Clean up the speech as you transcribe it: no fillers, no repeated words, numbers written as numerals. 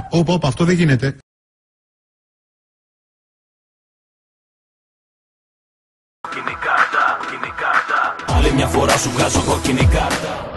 Όπα, αυτό δεν γίνεται. Κόκκινη κάρτα. Άλλη μια φορά σου βγάζω κόκκινη κάρτα.